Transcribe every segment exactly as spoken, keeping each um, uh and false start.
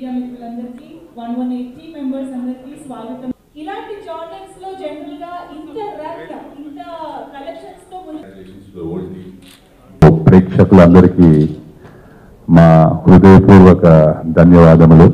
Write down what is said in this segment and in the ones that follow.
Media మిత్రులందరికీ one one eight team members అందరికీ స్వాగతం. ఇలాంటి జానర్స్ లో జనరల్ గా ఇంత రన్ ఇంత కలెక్షన్స్ తో ప్రేక్షకులందరికీ మా హృదయపూర్వక ధన్యవాదములు.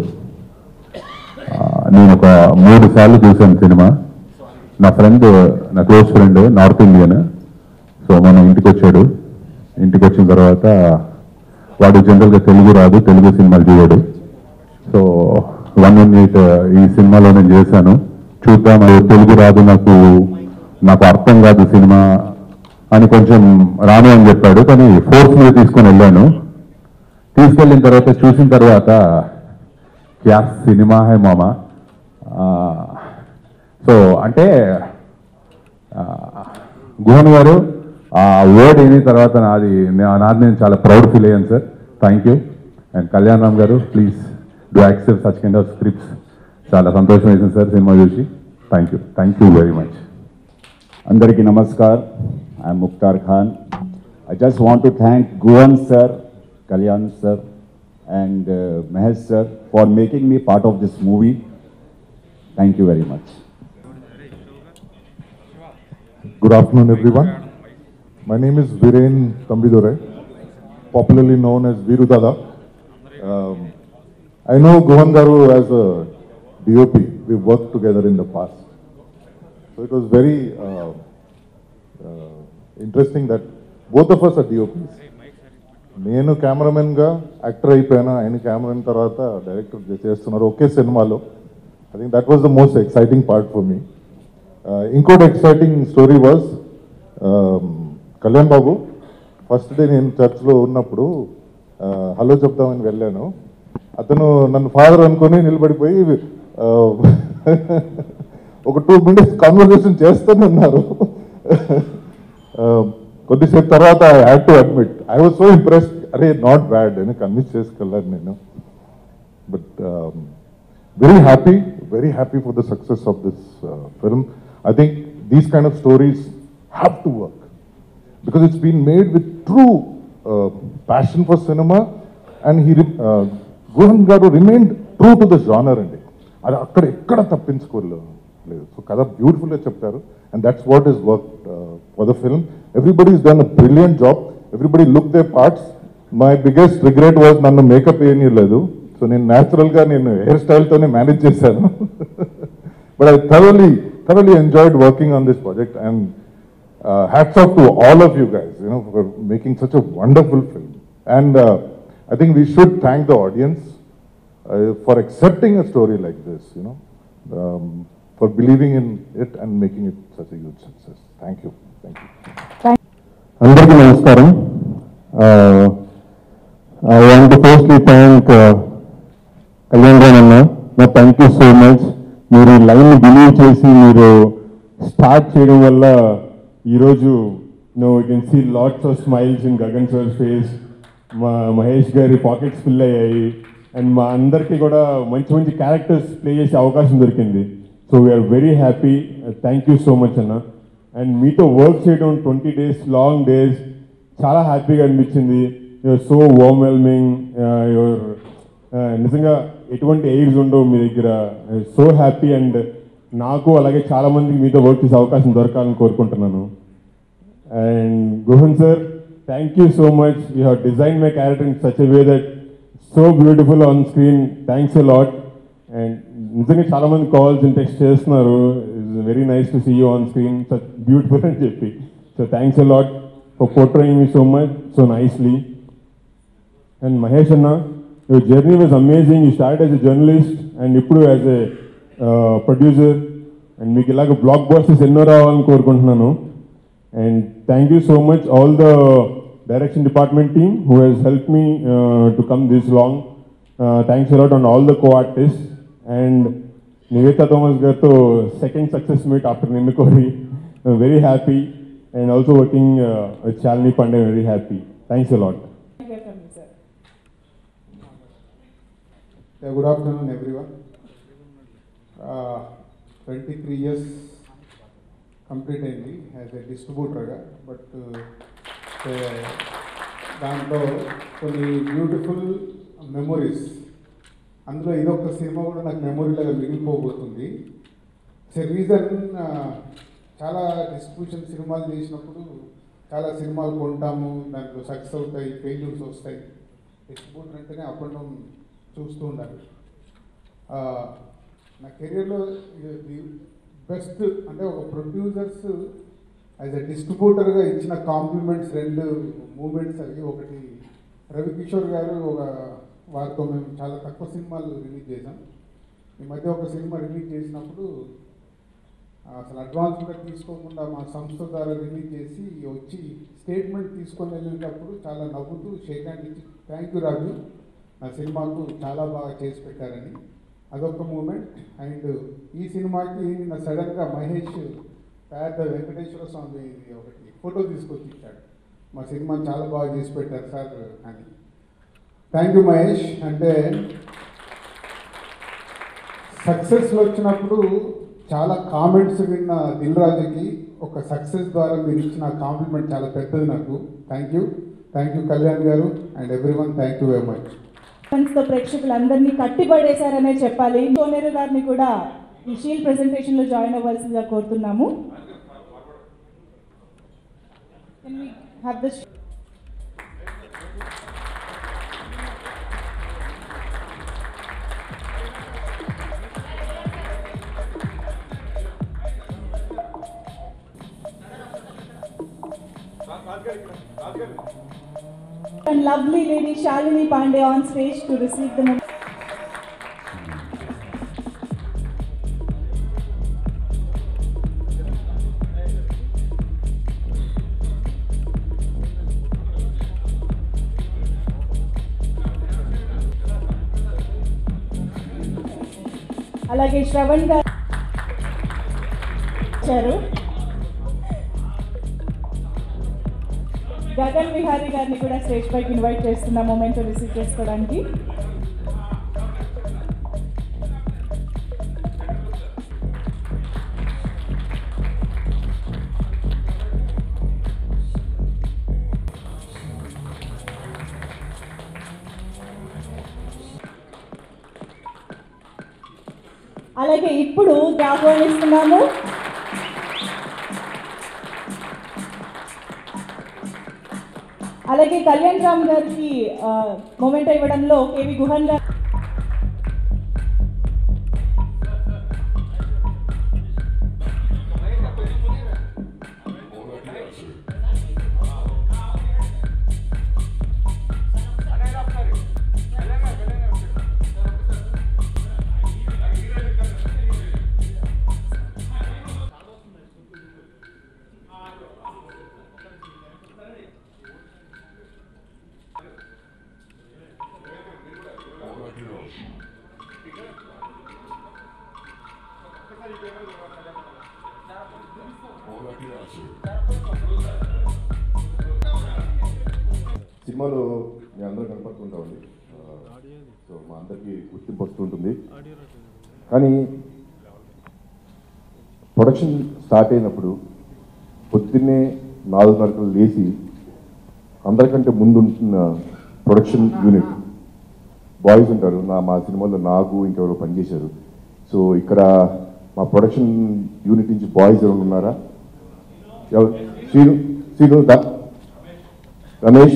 నేను ఒక మూడు సార్లు చూశాను సినిమా. నా ఫ్రెండ్, నా close friend, north Indian. So మనం ఇంటికి వచ్చాడు. ఇంటికి వచ్చిన తర్వాత వాడు జనరల్గా తెలుగు రాదు, తెలుగు సినిమాలు చూడాడు. సో వన్ వన్ ఎయిట్ ఈ సినిమాలో నేను చేశాను. చూద్దాం, తెలుగు రాదు, నాకు నాకు అర్థం కాదు సినిమా అని కొంచెం రాను అని చెప్పాడు. కానీ ఫోర్స్ మీద తీసుకొని వెళ్ళాను. తీసుకెళ్ళిన తర్వాత చూసిన తర్వాత క్యా సినిమా హై మామా. సో అంటే గుహన్ గారు ఆ వర్డ్ అయిన తర్వాత నాది నాది నేను చాలా ప్రౌడ్ ఫీల్ అయ్యాను sir. Thank you. And Kalyan Ram garu, please do accept such kind of scripts. చాలా సంతోషం వేసింది సార్ సినిమా చూసి. Thank you thank you very much. అందరికీ నమస్కార్. I'm Mukhtar Khan. I just want to thank Guhan sir, Kalyan sir and uh, Mahesh sir for making me part of this movie. Thank you very much. Good afternoon everyone. My name is Viren Tambidurai, popularly known as Viru Dada. Um, I know Guhan Garu as a D O P. We worked together in the past. So it was very uh, uh, interesting that both of us are D O Ps. నేను కెమెరామెన్గా actor అయిపోయాను, ఆయన cameraman తర్వాత director చేస్తున్నారు ఒకే సినిమాలో. I think that was the most exciting part for me. ఇంకోటి exciting story was Kalyan Babu. First day నేను చర్చ్లో ఉన్నప్పుడు హలో చెప్దామని వెళ్ళాను. అతను నన్ను ఫాదర్ అనుకొని నిలబడిపోయి ఒక టూ మినిట్స్ కాన్వర్సేషన్ చేస్తూనే ఉన్నారు. కొద్దిసేపు తర్వాత I had to admit, I was so impressed. అరే నాట్ బ్యాడ్ అని కన్విన్స్ చేసుకెళ్ళాను నేను. But very happy, very happy for the success of this film. I think these kind of stories have to work because it's been made with true passion for cinema. And he Guhan garu remained true to the genre అండి. అది అక్కడ ఎక్కడ తప్పించుకోలేదు. So కథ బ్యూటిఫుల్గా చెప్తారు. And that's what is worked uh, for the film. Everybody's done a brilliant job. Everybody looked their parts. My biggest regret was nannu makeup eyaniledu. So nenu natural ga nenu hair style tone manage chesanu. But I thoroughly thoroughly enjoyed working on this project, and uh, hats off to all of you guys, you know, for making such a wonderful film. And uh, I think we should thank the audience uh, for accepting a story like this, you know. Um, for believing in it and making it such a huge success. Thank you. Thank you. అందరికీ నమస్కారం. I want to firstly thank Kalyan garu అన్న. నా thank you so much. మీరు line believe చేసి మీరు start చేయడం వల్ల ఈరోజు no you can see lots of smiles in Gagan sir face. మా మహేష్ గారి పాకెట్స్ ఫిల్ అయ్యాయి. అండ్ మా అందరికీ కూడా మంచి మంచి క్యారెక్టర్స్ ప్లే చేసే అవకాశం దొరికింది. So we are very happy. Thank you so much అన్న. అండ్ మీతో వర్క్ చేయడం ట్వంటీ డేస్ లాంగ్ డేస్ చాలా హ్యాపీగా అనిపించింది. Your so overwhelming. యువర్ నిజంగా ఎటువంటి ఎయిడ్స్ ఉండవు మీ దగ్గర. So happy. అండ్ నాకు అలాగే చాలామందికి మీతో వర్క్ చేసే అవకాశం దొరకాలని కోరుకుంటున్నాను. And Guhan sir, thank you so much. You have design my character in such a way that so beautiful on screen. Thanks a lot. And నిజంగా చాలా మంది కాల్స్ అండ్ టెక్స్ట్ చేస్తున్నారు. It's very nice to see you on screen, such beautiful అని చెప్పి. So thanks a lot for portraying me so much, so nicely. And Mahesh అన్న, your journey was amazing. You start as a journalist and ఇప్పుడు as a producer. And మీకు ఇలాగ blockbusters ఎన్నో రావాలని కోరుకుంటున్నాను. And thank you so much all the direction department team who has help me to come this long. Thanks a lot on all the co artist. And Nivetha Thomas గారితో second success meet after Ninnu Kori, very happy. And also working with Shalini Pandey, very happy. Thanks a lot. Good afternoon everyone. Twenty three years complete అయింది as a డిస్ట్రిబ్యూటర్గా. But దాంట్లో కొన్ని beautiful memories అందులో ఇదొక సినిమా కూడా నాకు మెమొరీలాగా మిగిలిపోబోతుంది. సో రీజన్ చాలా డిస్ట్రిబ్యూషన్ సినిమాలు చేసినప్పుడు చాలా సినిమాలు కొంటాము, దాంట్లో సక్సెస్ అవుతాయి, ఫెయిల్యూర్స్ వస్తాయి. డిస్ట్రిబ్యూటర్ అంటేనే అప్ అండ్ డౌన్ చూస్తూ ఉండాలి. నా కెరీర్లో బెస్ట్ అంటే ఒక ప్రొడ్యూసర్స్ యాజ్ అ డిస్ట్రిబ్యూటర్గా ఇచ్చిన కాంప్లిమెంట్స్ రెండు మూమెంట్స్ అవి. ఒకటి రవికిషోర్ గారు, ఒక వారితో మేము చాలా తక్కువ సినిమాలు రిలీజ్ చేసాం. ఈ మధ్య ఒక సినిమా రిలీజ్ చేసినప్పుడు అసలు అడ్వాన్స్గా తీసుకోకుండా మా సంస్థ ద్వారా రిలీజ్ చేసి వచ్చి స్టేట్మెంట్ తీసుకొని వెళ్ళేటప్పుడు చాలా నవ్వుతూ షేక్ హ్యాండ్ ఇచ్చి థ్యాంక్ యూ రాజు, నా సినిమాకు చాలా బాగా చేసి పెట్టారని, అదొక మూమెంట్. అండ్ ఈ సినిమాకి నిన్న సడన్గా మహేష్ పెద్ద వెంకటేశ్వర స్వామి ఒకటి ఫోటో తీసుకొచ్చి ఇచ్చాడు, మా సినిమాని చాలా బాగా చేసి పెట్టారు సార్ అని. Thank you Mahesh. అంటే సక్సెస్ వచ్చినప్పుడు చాలా కామెంట్స్ విన్న దిల్ రాజుకి ఒక సక్సెస్ ద్వారా మీరు ఇచ్చిన కాంప్లిమెంట్ చాలా పెద్దది నాకు. Thank you thank you Kalyan garu and everyone, thank you very much. తో ప్రేక్షకులందరినీ కట్టిపడేశారనే చెప్పాలి. సోనేరు గారిని కూడా ఈ షీల్డ్ ప్రెజెంటేషన్ లో జాయిన్ అవ్వాల్సిందిగా కోరుతున్నాము. And lovely lady Shalini Pandey on stage to receive the moment. అలాగే శ్రవణ్ గారు వచ్చారు. గగన్ విహారీ గారిని కూడా స్టేజ్ పైకి ఇన్వైట్ చేస్తున్న మూమెంట్ రిసీవ్ చేసుకోవడానికి. అలాగే ఇప్పుడు ఆహ్వానిస్తున్నాము అలాగే కళ్యాణ్ రామ్ గారికి మొమెంట్ ఇవ్వడంలో కేవి గుహన్ గారు సినిమాలో మీ అందరూ కనపడుతుంటామండి. సో మా అందరికీ గుర్తింపు వస్తుంటుంది. కానీ ప్రొడక్షన్ స్టార్ట్ అయినప్పుడు పొద్దున్నే నాలుగున్నరకు లేచి అందరికంటే ముందు ఉంటున్న ప్రొడక్షన్ యూనిట్ బాయ్స్ ఉంటారు. నా మా సినిమాలో నాగు ఇంకెవరో పనిచేశారు. సో ఇక్కడ మా ప్రొడక్షన్ యూనిట్ నుంచి బాయ్స్ ఎవరు ఉన్నారా? ఎవరు? శ్రీను శ్రీను దా రమేష్.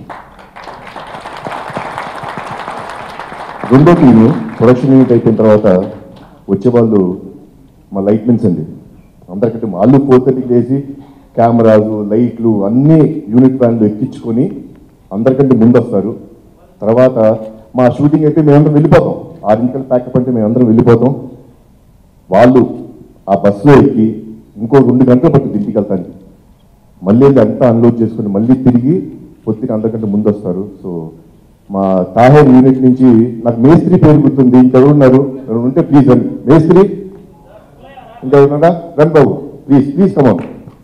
రెండో టీము ప్రొడక్షన్ యూనిట్ అయిపోయిన తర్వాత వచ్చేవాళ్ళు మా లైట్ మెన్స్ అండి. అందరికంటే వాళ్ళు ఫోర్ థర్టీకి వేసి కెమెరాలు లైట్లు అన్నీ యూనిట్ వ్యాన్లు ఎక్కించుకొని అందరికంటే ముందు వస్తారు. తర్వాత మా షూటింగ్ అయితే మేమందరం వెళ్ళిపోతాం. ఆరింటికల్ ప్యాకప్ అంటే మేమందరం వెళ్ళిపోతాం. వాళ్ళు ఆ బస్సులో ఎక్కి ఇంకో రెండు గంటలు పట్టి ఇంటికి వెళ్తాను. మళ్ళీ అంతా అన్లోడ్ చేసుకుని మళ్ళీ తిరిగి పొద్దున అందరికంటే ముందు వస్తారు. సో మా తాహేర్ యూనిట్ నుంచి నాకు మేస్త్రి పేరు గుర్తుంది. ఇంకెవరున్నారు? ఎవరు ఉంటే ప్లీజ్ రండి. మేస్త్రి ఇంకెవరున్నారా? రండి బాబు, ప్లీజ్ ప్లీజ్ కమాన్.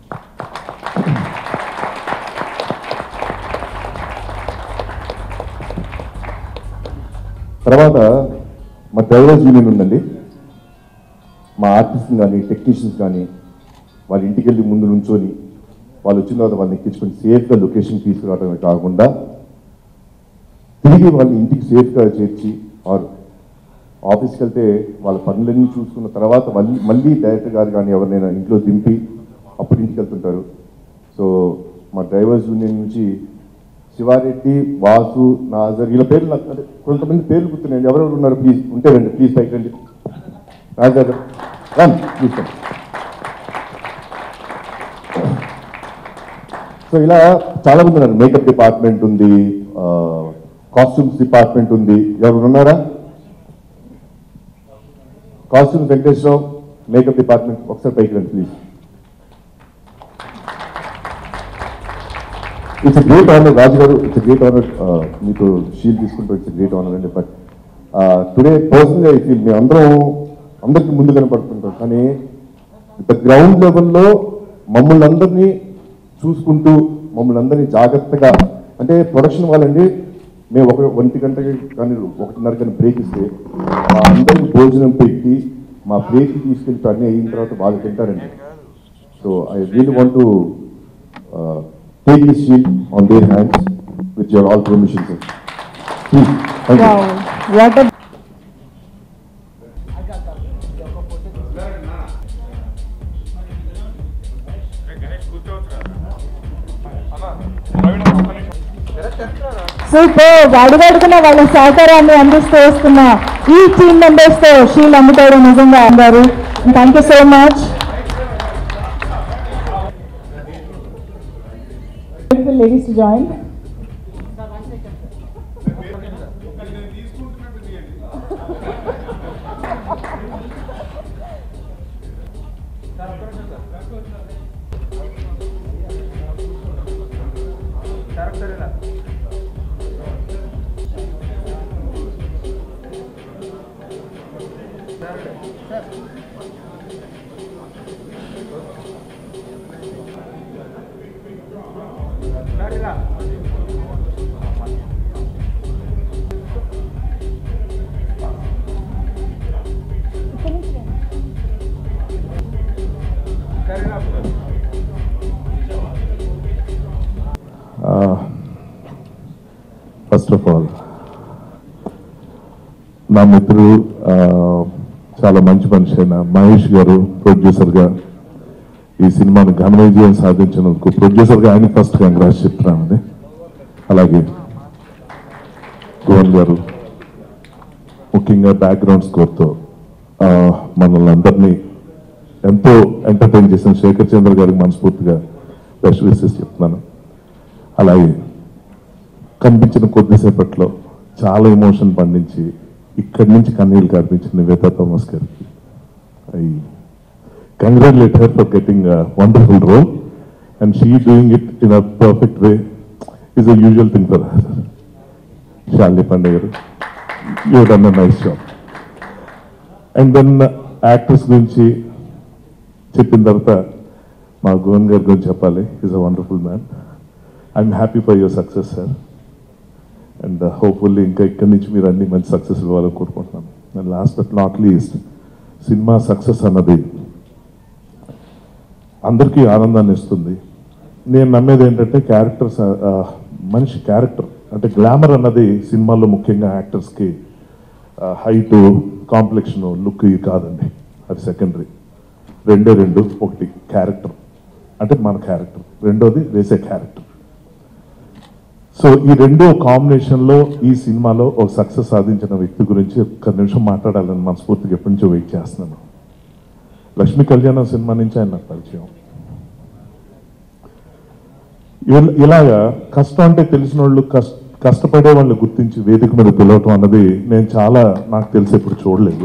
తర్వాత మా డ్రైవర్స్ యూనియన్ ఉందండి. మా ఆర్టిస్ట్ కానీ టెక్నీషియన్స్ కానీ వాళ్ళ ఇంటికి వెళ్ళి ముందు నుంచొని వాళ్ళు వచ్చిన తర్వాత వాళ్ళని ఎక్కించుకొని సేఫ్గా లొకేషన్ తీసుకురావడమే కాకుండా తిరిగి వాళ్ళని ఇంటికి సేఫ్గా చేర్చి ఆర్ ఆఫీస్కి వెళ్తే వాళ్ళ పనులన్నీ చూసుకున్న తర్వాత మళ్ళీ మళ్ళీ డైరెక్టర్ గారు కానీ ఎవరినైనా ఇంట్లో దింపి అప్పుడు ఇంటికి వెళ్తుంటారు. సో మా డ్రైవర్స్ యూనియన్ నుంచి శివారెడ్డి, వాసు, నాజర్ వీళ్ళ పేర్లు నాకు అంటే కొంతమంది పేర్లు గుర్తున్నాయండి. ఎవరెవరు ఉన్నారు ప్లీజ్ ఉంటే రండి, ప్లీజ్ పైకి రండి. Nazar run please. సో ఇలా చాలా మంది ఉన్నారు. మేకప్ డిపార్ట్మెంట్ ఉంది, కాస్ట్యూమ్స్ డిపార్ట్మెంట్ ఉంది. ఎవరు ఉన్నారా? కాస్ట్యూమ్స్ వెంకటేశ్వరరావు, మేకప్ డిపార్ట్మెంట్ ఒకసారి పైకి రండి please. It's a great honour Raju garu, it's a great honour మీతో షీల్ తీసుకుంటూ ఇట్స్ ఎ గ్రేట్ ఆనర్ అండి. But today personally I feel మేము అందరం అందరికీ ముందు కనపడుతుంటాం, కానీ ద గ్రౌండ్ లెవెల్లో మమ్మల్ని అందరినీ చూసుకుంటూ మమ్మల్ని అందరినీ జాగ్రత్తగా అంటే ప్రొడక్షన్ వాళ్ళండి మేము ఒక ఒంటి గంటకి కానీ ఒకటిన్నర కానీ బ్రేక్ ఇస్తే మా అందరికి భోజనం పెట్టి మా బ్రేక్ తీసుకెళ్తే అన్నీ అయిన తర్వాత బాగా తింటారండి. So I really want to take this shield on their hands with your all permission, sir. Please, thank wow. you. What a super. అడుగడుగున వాళ్ళ సహకారాన్ని అందిస్తూ వస్తున్న ఈ టీమ్ మెంబర్స్ తో షీల్ అందుకోవడం నిజంగా అన్నారు. Thank you so much. Ladies to join. First of all నా మిత్రుడు చాలా మంచి మనిషి అయిన మహేష్ గారు ప్రొడ్యూసర్గా ఈ సినిమాని ఘన విజయం సాధించినందుకు ప్రొడ్యూసర్గా ఆయన ఫస్ట్ కంగ్రాట్స్ చెప్తున్నానండి. అలాగే గోవన్ గారు ముఖ్యంగా బ్యాక్గ్రౌండ్ స్కోర్తో మనల్ని అందరినీ ఎంతో ఎంటర్టైన్ చేసిన శేఖర్ చంద్ర గారికి మనస్ఫూర్తిగా బెస్ట్ విషెస్ చెప్తున్నాను. అలాగే కనిపించిన కొద్దిసేపట్లో చాలా ఎమోషన్ పండించి ఇక్కడి నుంచి కన్నీళ్ళు కార్పించిన నివేతా థామస్ గారికి I congratulate her for getting a wonderful role and she doing it in a perfect way is a usual thing for her. Shalini Pandey garu you done a nice job. And then actors గురించి చెప్పిన తర్వాత మా గోవన్ గారి గురించి చెప్పాలి. Is a wonderful man. I'm happy for your success sir. And hopefully ఇంకా ఇక్కడి నుంచి మీరు అన్ని మంచి సక్సెస్ ఇవ్వాలని కోరుకుంటున్నాను. And last but not least cinema success అన్నది అందరికీ ఆనందాన్ని ఇస్తుంది. నేను నమ్మేది ఏంటంటే క్యారెక్టర్స్ మనిషి క్యారెక్టర్ అంటే గ్లామర్ అన్నది సినిమాల్లో ముఖ్యంగా యాక్టర్స్కి హైటు కాంప్లెక్షన్ లుక్ ఇవి కాదండి, అది సెకండరీ. రెండే రెండు, ఒకటి క్యారెక్టర్ అంటే మన క్యారెక్టర్, రెండోది వేసే క్యారెక్టర్. సో ఈ రెండో కాంబినేషన్లో ఈ సినిమాలో ఒక సక్సెస్ సాధించిన వ్యక్తి గురించి ఒక్క నిమిషం మాట్లాడాలని మనస్ఫూర్తిగా ఎప్పటి నుంచో వెయిట్ చేస్తున్నాను. లక్ష్మీ కళ్యాణం సినిమా నుంచి ఆయన నాకు పరిచయం. ఇలాగా కష్టం అంటే తెలిసిన వాళ్ళు కష్ట కష్టపడే వాళ్ళని గుర్తించి వేదిక మీద పిలవటం అన్నది నేను చాలా నాకు తెలిసి ఎప్పుడు చూడలేదు.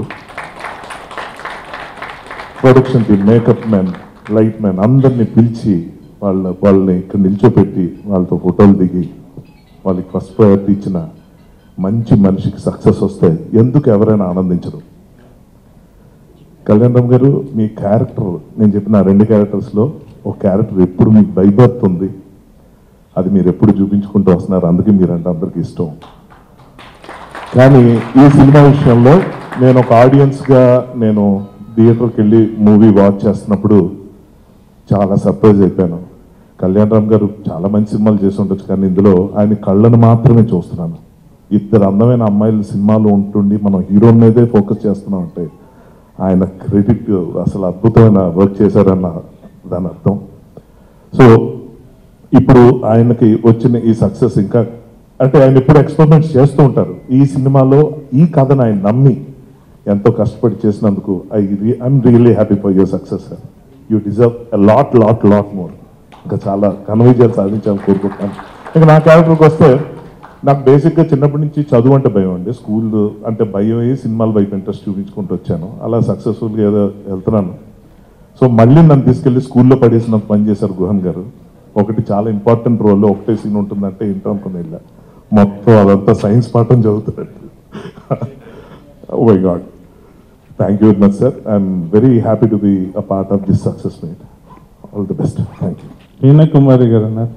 Production team, makeup man, light man అందరినీ పిలిచి వాళ్ళ వాళ్ళని ఇక్కడ నిల్చోపెట్టి వాళ్ళతో ఫోటోలు దిగి వాళ్ళకి ఫస్ట్ ప్రయారిటీ ఇచ్చిన మంచి మనిషికి సక్సెస్ వస్తే ఎందుకు ఎవరైనా ఆనందించరు? కళ్యాణ్ రామ్ గారు మీ క్యారెక్టర్, నేను చెప్పిన రెండు క్యారెక్టర్స్లో ఒక క్యారెక్టర్ ఎప్పుడు మీకు బైబర్త్ ఉంది, అది మీరు ఎప్పుడు చూపించుకుంటూ వస్తున్నారు, అందుకే మీరంటే అందరికీ ఇష్టం. కానీ ఈ సినిమా విషయంలో నేను ఒక ఆడియన్స్గా నేను థియేటర్కి వెళ్ళి మూవీ వాచ్ చేస్తున్నప్పుడు చాలా సర్ప్రైజ్ అయిపోయాను. కళ్యాణ్ రామ్ గారు చాలా మంచి సినిమాలు చేసి ఉండొచ్చు, కానీ ఇందులో ఆయన కళ్ళను మాత్రమే చూస్తున్నాను. ఇద్దరు అందమైన అమ్మాయిలు సినిమాలో ఉంటుండి మనం హీరో మీదే ఫోకస్ చేస్తున్నాం అంటే ఆయన క్రెడిట్ అసలు అద్భుతమైన వర్క్ చేశారన్న దాని అర్థం. సో ఇప్పుడు ఆయనకి వచ్చిన ఈ సక్సెస్ ఇంకా అంటే ఆయన ఎప్పుడు ఎక్స్పెరిమెంట్స్ చేస్తూ ఉంటారు. ఈ సినిమాలో ఈ కథను ఆయన నమ్మి ఎంతో కష్టపడి చేసినందుకు I I'm really happy for your success sir. You deserve a lot lot lot more. ఇంకా చాలా ఘన విజయాలు సాధించాలని కోరుకుంటున్నాను. ఇంకా నా క్యారెక్టర్కి వస్తే నాకు బేసిక్గా చిన్నప్పటి నుంచి చదువు అంటే భయం అండి. స్కూల్ అంటే భయం అయ్యి సినిమాల వైపు ఇంట్రెస్ట్ చూపించుకుంటూ వచ్చాను. అలా సక్సెస్ఫుల్గా ఏదో వెళ్తున్నాను. సో మళ్ళీ నన్ను తీసుకెళ్ళి స్కూల్లో పడేసినంత పని చేశారు గుహన్ గారు. ఒకటి చాలా ఇంపార్టెంట్ రోల్లో ఒకటే సీన్ ఉంటుందంటే ఏంటో అనుకుని వెళ్ళా. మొత్తం అదంతా సైన్స్ పాఠం చదువుతాడు. Oh my god, thank you very much sir. I'm very happy to be a part of this success meet. All the best. Thank you. Meena Kumari garu అన్నారు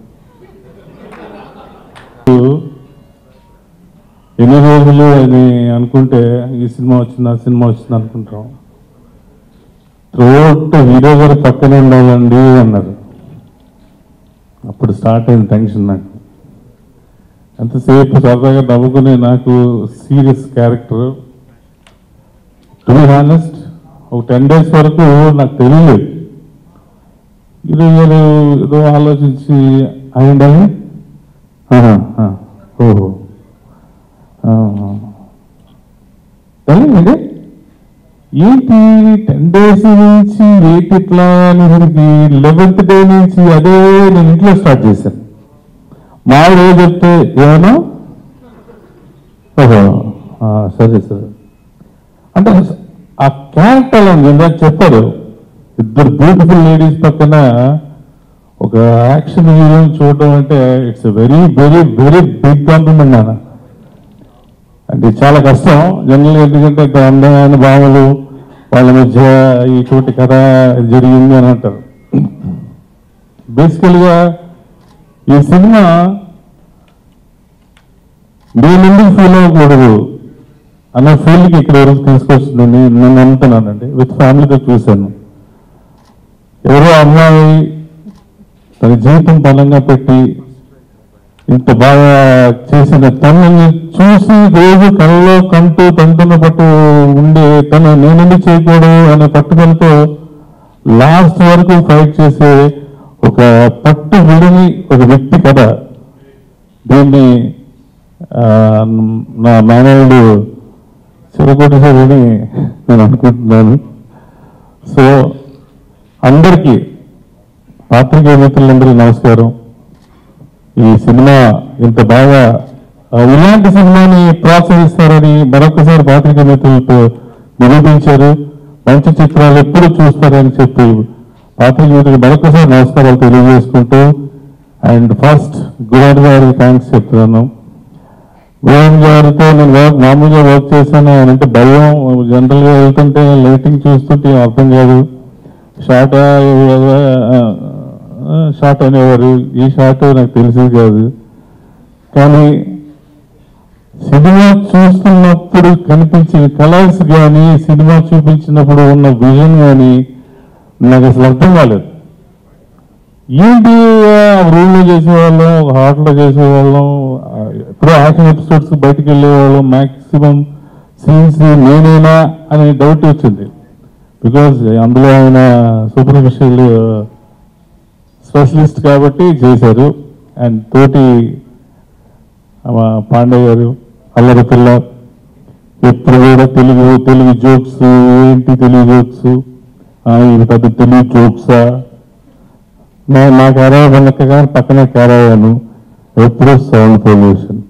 ఎన్ని రోజులు అని అనుకుంటే ఈ సినిమా వచ్చింది ఆ సినిమా వచ్చింది అనుకుంటాం. త్రోట్ హీరో గారు పక్కన ఉండాలండి అన్నారు. అప్పుడు స్టార్ట్ అయింది టెన్షన్ నాకు. ఎంతసేపు సరదాగా నవ్వుకునే నాకు serious character. To be honest ఒక టెన్ డేస్ వరకు నాకు తెలియలేదు. హీరో గారు ఏదో ఆలోచించి అయిందని ఓహో తెలియదు ఏంటి టెన్ డేస్ నుంచి ఏంటి ఇట్లా అనేసరికి లెవెన్త్ డే నుంచి అదే నేను ఇంట్లో స్టార్ట్ చేశాను. మా రోజు చెప్తే ఏమన్నా ఓహో సరే సరే అంటే ఆ క్యారెక్టర్ ఇందాక చెప్పారు. ఇద్దరు బ్యూటిఫుల్ లేడీస్ పక్కన ఒక యాక్షన్ హీరోని చూడడం అంటే it's very very very big compliment నాన్న. అంటే చాలా కష్టం జనరల్గా. ఎందుకంటే అందమైన భావనలు వాళ్ళ మధ్య ఈ చోటి కథ జరిగింది అని అంటారు. బేసికల్గా ఈ సినిమా నేను ఎందుకు ఫీల్ అవ్వకూడదు అన్న ఫీల్కి ఇక్కడ వరకు తీసుకొచ్చిందని నేను నమ్ముతున్నానండి. విత్ ఫ్యామిలీతో చూశాను. ఎవరో అమ్మాయి తన జీవితం బలంగా పెట్టి ఇంత బాగా చేసిన తనని చూసి రోజు కళ్ళలో కంటూ తంటున్న పట్టు ఉండే తను నేనెందుకు చేయకూడదు అనే పట్టుదలతో లాస్ట్ వరకు ఫైట్ చేసే ఒక పట్టు విడిని ఒక వ్యక్తి కథ. దీన్ని నా మేనవుడు చిరకొట్టేసారని నేను అనుకుంటున్నాను. సో అందరికీ పాత్రికేయ మిత్రులందరికీ నమస్కారం. ఈ సినిమా ఇంత బాగా ఇలాంటి సినిమాని ప్రోత్సహిస్తారని మరొకసారి పాత్రికేయ మిత్రులతో నిరూపించారు. మంచి చిత్రాలు ఎప్పుడు చూస్తారని చెప్పి పాత్రికేయ మిత్రులు మరొకసారి నమస్కారాలు తెలియజేసుకుంటూ అండ్ ఫస్ట్ గుహన్ గారికి థ్యాంక్స్ చెప్తున్నాను. గుహన్ గారితో నేను వర్క్ మామూలుగా వర్క్ చేశాను. ఆయన అంటే భయం. జనరల్గా వెళ్తుంటే లైటింగ్ చూస్తుంటే అర్థం కాదు. షార్ట్ షార్ట్ అనేవారు. ఈ షార్ట్ నాకు తెలిసేది కాదు. కానీ సినిమా చూస్తున్నప్పుడు కనిపించిన కలర్స్ కానీ సినిమా చూపించినప్పుడు ఉన్న విజన్ కానీ నాకు అసలు అర్థం కాలేదు. ఏంటి రూమ్లో చేసేవాళ్ళం, ఒక హాట్లో చేసేవాళ్ళం, ఎప్పుడో యాక్షన్ ఎపిసోడ్స్ బయటకు వెళ్ళేవాళ్ళం, మ్యాక్సిమం సీన్స్ నేనేనా అనే డౌట్ వచ్చింది. బికాజ్ అందులో ఆయన సూపర్ఫిషియల్ స్పెషలిస్ట్ కాబట్టి చేశారు. అండ్ తోటి పాండే గారు అల్లరి పిల్ల ఎప్పుడు కూడా తెలుగు తెలుగు జోక్స్ ఏంటి తెలుగు జోక్స్ ఇది పెద్ద తెలుగు జోక్సా నేను నాకు అరవక కానీ పక్కనే కారాను ఎప్పుడూ సౌండ్ పొల్యూషన్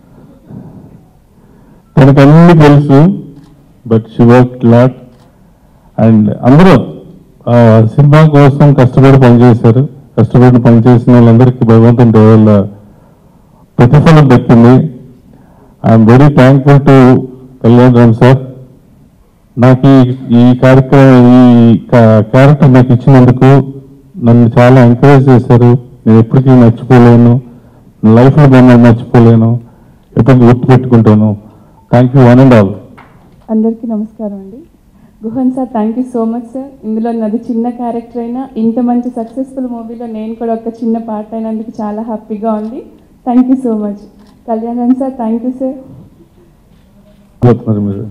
తనకు అన్ని తెలుసు. But she work lot and అందరూ సినిమా కోసం కష్టపడి పనిచేశారు. కష్టపడి పనిచేసిన వాళ్ళందరికీ భగవంతుని దయ వల్ల ప్రతిఫలం దక్కింది. I'm very thankful to Kalyan Ram sir. నాకు ఈ కార్యక్రమం ఈ క్యారెక్టర్ నాకు ఇచ్చినందుకు నన్ను చాలా ఎంకరేజ్ చేశారు. నేను ఎప్పటికీ మర్చిపోలేను. లైఫ్లో నేను మర్చిపోలేను. ఎప్పటికీ గుర్తుపెట్టుకుంటాను. Thank you one and all. అందరికీ నమస్కారం అండి. Guhan sir thank you so much sir. ఇందులో నాది చిన్న క్యారెక్టర్ అయినా ఇంత మంచి సక్సెస్ఫుల్ మూవీలో నేను కూడా ఒక చిన్న పార్ట్ అయినందుకు చాలా హ్యాపీగా ఉంది. Thank you so much. Kalyan sir thank you sir. పోతున్నారు మీరు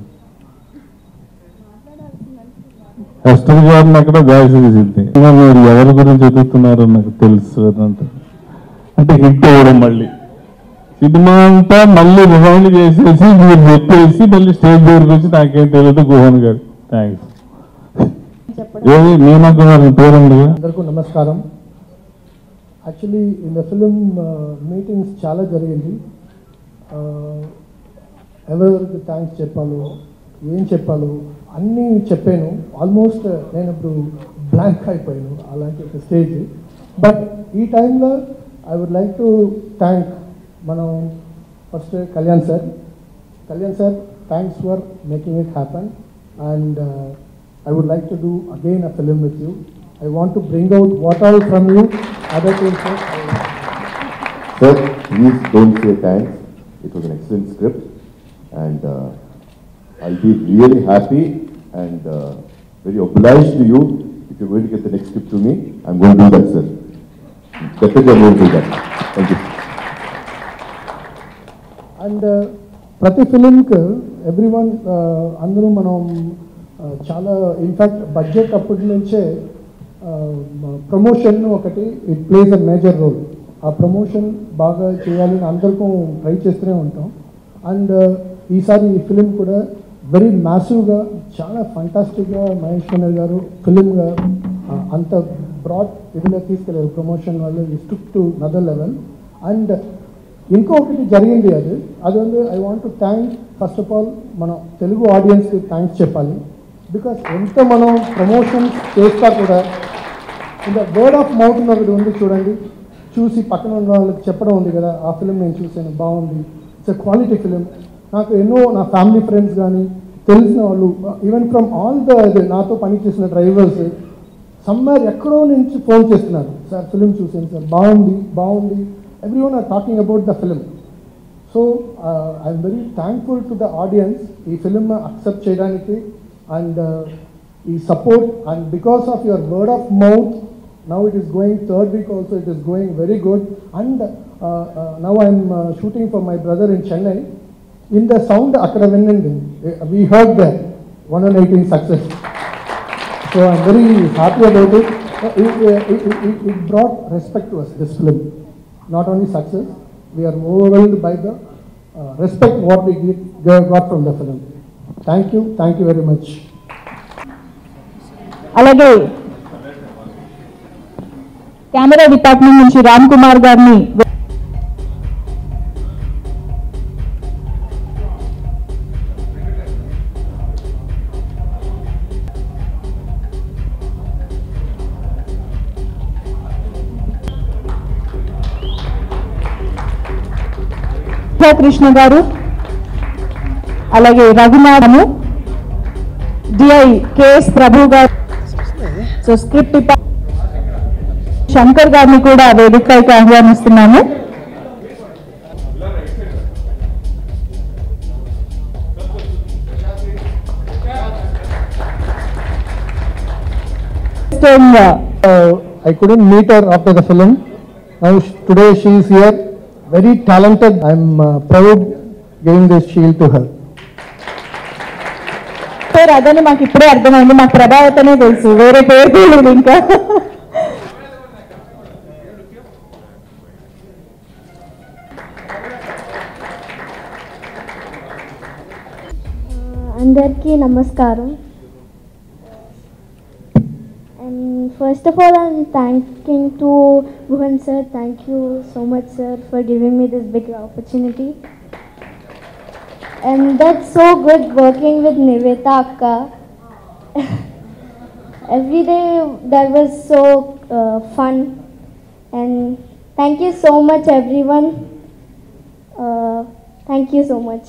కస్టమర్ గారిని అక్కడ జాయిస్ చేసింది. మీరు ఎవరి గురించి ఎదుగుతున్నారో నాకు తెలుసు అదంతా. అంటే హిట్ అవ్వడం, మళ్ళీ సినిమా అంతా మళ్ళీ రివైండ్ చేసేసి మీరు చెప్పేసి మళ్ళీ స్టేజ్ దగ్గరికి వచ్చి నాకేం తెలియదు గుహన్ గారు థ్యాంక్స్. ఏది మీనా కుమార్ పేరండి. అందరికీ నమస్కారం. Actually in the film meetings చాలా జరిగింది. ఎవరికి థ్యాంక్స్ చెప్పాలో ఏం చెప్పాలో అన్నీ చెప్పాను. ఆల్మోస్ట్ నేను ఇప్పుడు బ్లాంక్ అయిపోయాను అలాంటి ఒక స్టేజ్. బట్ ఈ టైంలో I would like to thank మనం first Kalyan sir. Kalyan sir, thanks for making it happen. And I would like to do again a film with you. I want to bring out what all from you. Other things, sir. Sir, please don't say thanks. It was an excellent script, and uh, I'll be really happy and uh, very obliged to you if you're going to get the next script to me. I'm going to do that, sir. Definitely, I'm going to do that. Thank you. And uh, ప్రతి ఫిలింకి everyone అందరూ మనం చాలా in fact budget అప్పటి నుంచే promotion ఒకటి it plays a major role. ఆ promotion బాగా చేయాలని అందరికీ ట్రై చేస్తూనే ఉంటాం. అండ్ ఈసారి ఈ ఫిలిం కూడా వెరీ మ్యాసివ్గా చాలా ఫంటాస్టిక్గా మహేష్ కుమార్ గారు ఫిలింగా అంత బ్రాడ్ ఇదిలో తీసుకెళ్ళారు. ప్రమోషన్ వల్ల ఈ stick to another level. And ఇంకొకటి జరిగింది అది అది வந்து I want to thank first of all మన తెలుగు ఆడియన్స్కి థ్యాంక్స్ చెప్పాలి. బికాస్ ఎంత మనం ప్రమోషన్స్ చేస్తా కూడా ఇంకా వర్డ్ ఆఫ్ మౌత్ ఒకటి ఉంది చూడండి, చూసి పక్కన ఉన్న వాళ్ళకి చెప్పడం ఉంది కదా, ఆ ఫిలిం నేను చూసాను బాగుంది, ఇట్స్ ఎ క్వాలిటీ ఫిలిం. నాకు ఎన్నో నా ఫ్యామిలీ ఫ్రెండ్స్ కానీ తెలిసిన వాళ్ళు ఈవెన్ ఫ్రమ్ ఆల్ ద నాతో పనిచేసిన డ్రైవర్స్ సమ్మర్ ఎక్కడో నుంచి ఫోన్ చేస్తున్నారు, సార్ ఫిలిం చూసాను సార్ బాగుంది బాగుంది. Everyone are talking about the film. So I'm very thankful to the audience ఈ ఫిలిం అక్సెప్ట్ చేయడానికి and uh, the support, and because of your word of mouth now it is going third week also, it is going very good. And uh, uh, now I am uh, shooting for my brother in Chennai. In the sound akkada vinnindi we heard that one eighteen success, so I am very happy about it. Uh, it, it, it. It brought respect to us, this film. Not only success, we are overwhelmed by the uh, respect what we get, got from the film. Thank you thank you very much. అలాగే camera department నుంచి రామ్ కుమార్ గారిని కృష్ణ గారు, అలాగే రఘునాథము, DI KS ప్రభు గారు, so script Shankar గారిని కూడా వేదికపైకి ఆహ్వానిస్తున్నాము. I couldn't meet her after the film. Now today she is here, very talented. I am uh, proud giving this shield to her. పేరు అదని మాకు ఇప్పుడే అర్థమైంది, మాకు ప్రభావతనే తెలుసు, వేరే పేరు తెలియదు ఇంకా. అందరికీ నమస్కారం. And first of all, I'm thanking to Guhan sir. Thank you so much, sir, for giving me this big opportunity. And that's so good working with Niveta Akka. Every day that was so uh, fun. And thank you so much, everyone. Uh, thank you so much.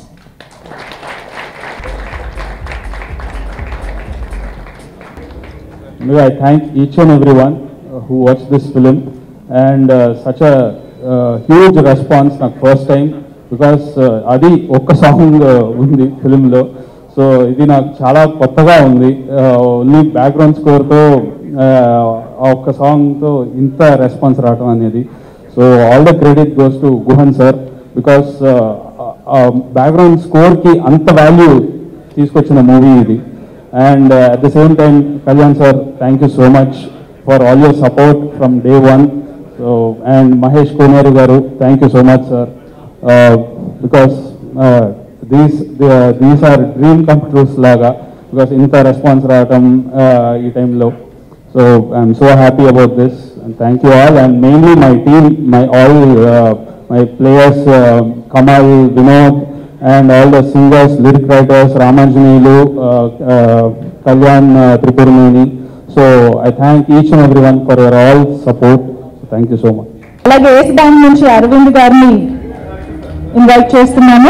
May I thank each and everyone uh, who watched this film, and uh, such a uh, huge response. Not first time, because అది ఒక్క song ఉంది ఫిలింలో. So ఇది నాకు చాలా కొత్తగా ఉంది. Only background స్కోర్తో ఆ ఒక్క సాంగ్తో ఇంత రెస్పాన్స్ రావటం అనేది. So all the credit goes to Guhan sir because background స్కోర్కి అంత వాల్యూ తీసుకొచ్చిన మూవీ ఇది. And at the same time Kalyan sir, thank you so much for all your support from day one. So and Mahesh Koneru garu, thank you so much sir, because these these are dream computers లాగా, because ఇంత response రావటం ఈ టైంలో. So I'm so happy about this and thank you all. And mainly my team, my all my players, Kamal, Vinod, and all the singers, lyric writers, Ramanjanelu, uh, uh, Kalyan uh, Tripurmeni. So I thank each and everyone for your all support. So thank you so much. అలాగే Yes Bank నుంచి అరవింద్ గారిని invite చేస్తున్నాను.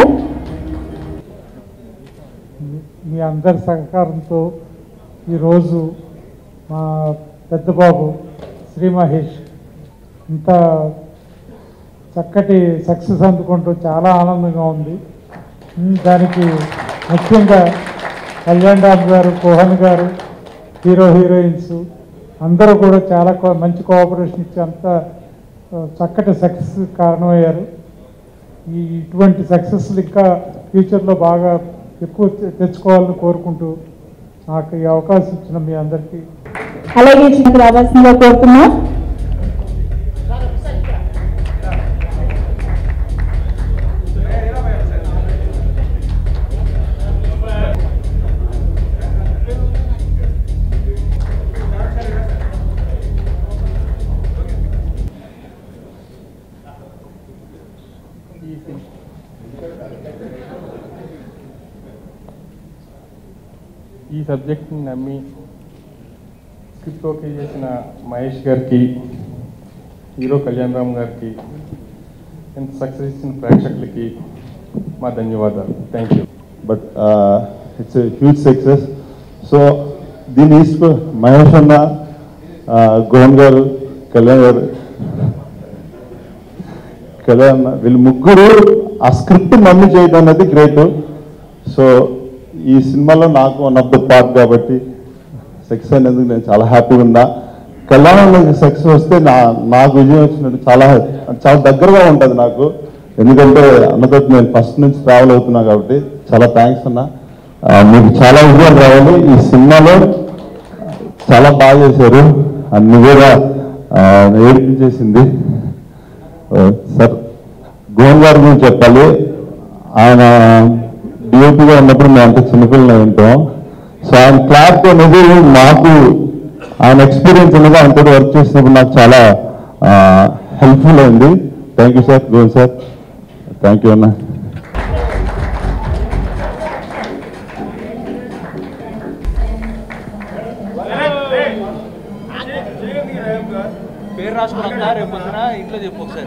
మీ అందరి సహకారంతో ఈరోజు మా పెద్ద బాబు శ్రీ మహేష్ ఇంత చక్కటి సక్సెస్ అందుకుంటూ చాలా ఆనందంగా ఉంది. దానికి ముఖ్యంగా కళ్యాణ్ రామ్ గారు, కోహన్ గారు, హీరో హీరోయిన్స్ అందరూ కూడా చాలా మంచి కోఆపరేషన్ ఇచ్చి అంత చక్కటి సక్సెస్ కారణమయ్యారు. ఈ ఇటువంటి సక్సెస్లు ఇంకా ఫ్యూచర్లో బాగా ఎక్కువ తెచ్చుకోవాలని కోరుకుంటూ నాకు ఈ అవకాశం ఇచ్చిన మీ అందరికీ అలాగే చిన్నకు రావాల్సిందిగా కోరుతున్నాం. ఈ సబ్జెక్ట్ని నమ్మి స్క్రిప్ట్ ఓకే చేసిన మహేష్ గారికి, హీరో కళ్యాణ్ రామ్ గారికి, ఎంత సక్సెస్ ఇచ్చిన ప్రేక్షకులకి మా ధన్యవాదాలు. Thank you. But it's a huge success. So దీన్ని ఈస్ట్ మహేష్ అన్న, గోన్ గారు, కళ్యాణ్ గారు, కళ్యాణ్ వీళ్ళు ముగ్గురు ఆ స్క్రిప్ట్ నమ్మి చేయడం అనేది గ్రేట్. సో ఈ సినిమాలో నాకు వన్ ఆఫ్ ద పార్ట్ కాబట్టి సక్సెస్ అయినందుకు నేను చాలా హ్యాపీగా ఉన్నా. కళ్యాణంలో సక్సెస్ వస్తే నా నాకు విజయం వచ్చినట్టు చాలా చాలా దగ్గరగా ఉంటుంది నాకు. ఎందుకంటే అన్నతో నేను ఫస్ట్ నుంచి ట్రావెల్ అవుతున్నా కాబట్టి చాలా థ్యాంక్స్ అన్న. మీకు చాలా విజయాలు రావాలి. ఈ సినిమాలో చాలా బాగా చేశారు, అన్ని కూడా ఏడిపించేసింది. సార్ గోన్ గారి గురించి చెప్పాలి. ఆయన డిఓపిగా ఉన్నప్పుడు మేము అంత చిన్నపిల్లలు ఉంటాం. సో ఆయన క్లాప్ అనేది మాకు ఆయన ఎక్స్పీరియన్స్ అనేది ఆయనతో వర్క్ చేసినప్పుడు నాకు చాలా హెల్ప్ఫుల్ అయింది. థ్యాంక్ యూ సార్, గోన్ సార్, థ్యాంక్ యూ అన్న. పేరు రాసుకున్నా రేపు పొద్దున ఇంట్లో చెప్పు ఒకసారి.